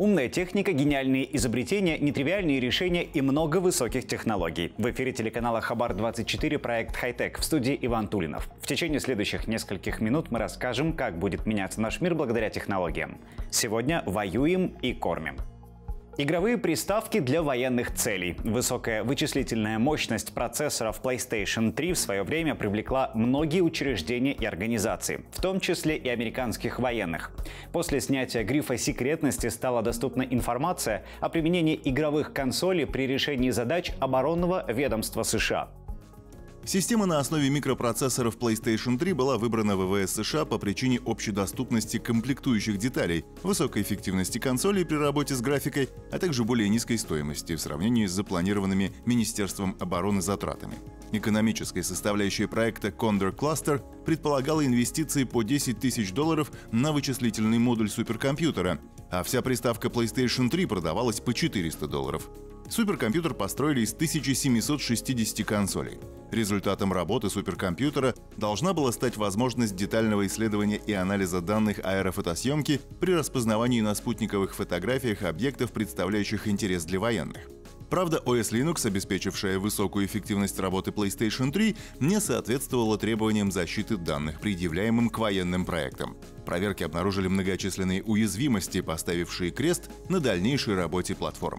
Умная техника, гениальные изобретения, нетривиальные решения и много высоких технологий. В эфире телеканала Хабар-24 проект «Хай-Тек», в студии Иван Тулинов. В течение следующих нескольких минут мы расскажем, как будет меняться наш мир благодаря технологиям. Сегодня воюем и кормим. Игровые приставки для военных целей. Высокая вычислительная мощность процессоров PlayStation 3 в свое время привлекла многие учреждения и организации, в том числе и американских военных. После снятия грифа секретности стала доступна информация о применении игровых консолей при решении задач оборонного ведомства США. Система на основе микропроцессоров PlayStation 3 была выбрана ВВС США по причине общедоступности комплектующих деталей, высокой эффективности консолей при работе с графикой, а также более низкой стоимости в сравнении с запланированными Министерством обороны затратами. Экономическая составляющая проекта Condor Cluster предполагала инвестиции по $10 тысяч на вычислительный модуль суперкомпьютера, а вся приставка PlayStation 3 продавалась по $400. Суперкомпьютер построили из 1760 консолей. Результатом работы суперкомпьютера должна была стать возможность детального исследования и анализа данных аэрофотосъемки при распознавании на спутниковых фотографиях объектов, представляющих интерес для военных. Правда, OS Linux, обеспечившая высокую эффективность работы PlayStation 3, не соответствовала требованиям защиты данных, предъявляемым к военным проектам. Проверки обнаружили многочисленные уязвимости, поставившие крест на дальнейшей работе платформы.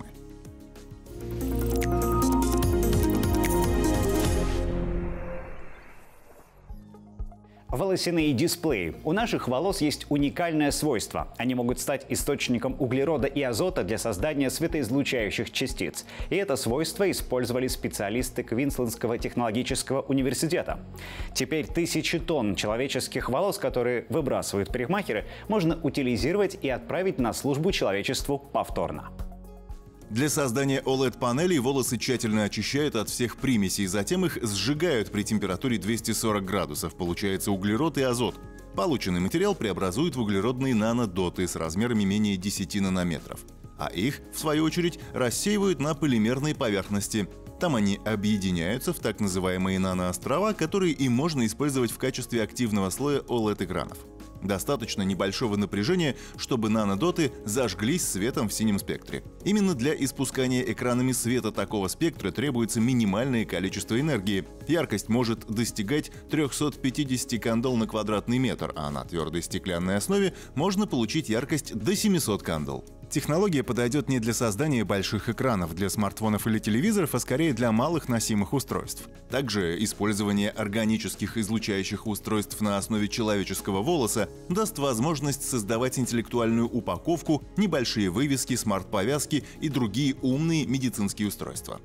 Волосяные дисплеи. У наших волос есть уникальное свойство. Они могут стать источником углерода и азота для создания светоизлучающих частиц. И это свойство использовали специалисты Квинслендского технологического университета. Теперь тысячи тонн человеческих волос, которые выбрасывают парикмахеры, можно утилизировать и отправить на службу человечеству повторно. Для создания OLED-панелей волосы тщательно очищают от всех примесей, затем их сжигают при температуре 240 градусов. Получается углерод и азот. Полученный материал преобразуют в углеродные нанодоты с размерами менее 10 нанометров. А их, в свою очередь, рассеивают на полимерной поверхности. Там они объединяются в так называемые наноострова, которые и можно использовать в качестве активного слоя OLED-экранов. Достаточно небольшого напряжения, чтобы нанодоты зажглись светом в синем спектре. Именно для испускания экранами света такого спектра требуется минимальное количество энергии. Яркость может достигать 350 кандел на квадратный метр, а на твердой стеклянной основе можно получить яркость до 700 кандел. Технология подойдет не для создания больших экранов для смартфонов или телевизоров, а скорее для малых носимых устройств. Также использование органических излучающих устройств на основе человеческого волоса даст возможность создавать интеллектуальную упаковку, небольшие вывески, смарт-повязки и другие умные медицинские устройства.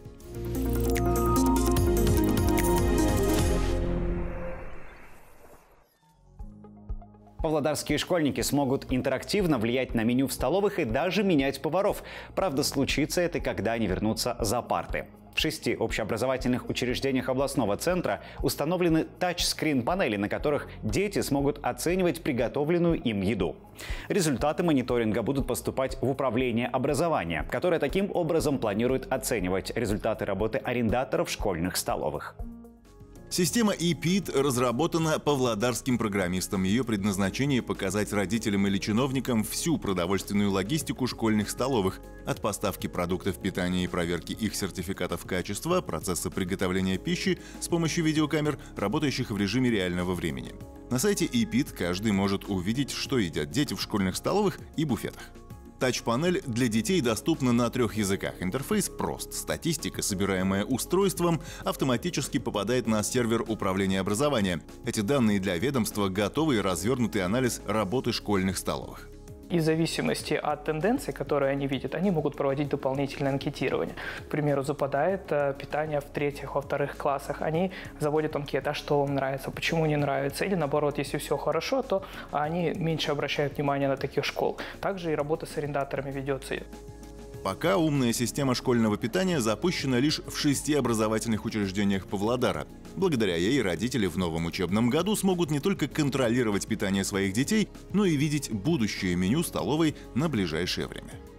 Павлодарские школьники смогут интерактивно влиять на меню в столовых и даже менять поваров. Правда, случится это, когда они вернутся за парты. В 6 общеобразовательных учреждениях областного центра установлены тачскрин-панели, на которых дети смогут оценивать приготовленную им еду. Результаты мониторинга будут поступать в Управление образования, которое таким образом планирует оценивать результаты работы арендаторов школьных столовых. Система ePID разработана павлодарским программистом. Ее предназначение – показать родителям или чиновникам всю продовольственную логистику школьных столовых, от поставки продуктов питания и проверки их сертификатов качества, процесса приготовления пищи с помощью видеокамер, работающих в режиме реального времени. На сайте ePID каждый может увидеть, что едят дети в школьных столовых и буфетах. Тач-панель для детей доступна на 3 языках. Интерфейс прост. Статистика, собираемая устройством, автоматически попадает на сервер управления образования. Эти данные для ведомства — готовый и развернутый анализ работы школьных столовых. И в зависимости от тенденций, которые они видят, они могут проводить дополнительное анкетирование. К примеру, западает питание в 3-х, во 2-х классах. Они заводят анкеты, а что вам нравится, почему не нравится. Или наоборот, если все хорошо, то они меньше обращают внимание на таких школ. Также и работа с арендаторами ведется. Пока умная система школьного питания запущена лишь в 6 образовательных учреждениях Павлодара. Благодаря ей родители в новом учебном году смогут не только контролировать питание своих детей, но и видеть будущее меню столовой на ближайшее время.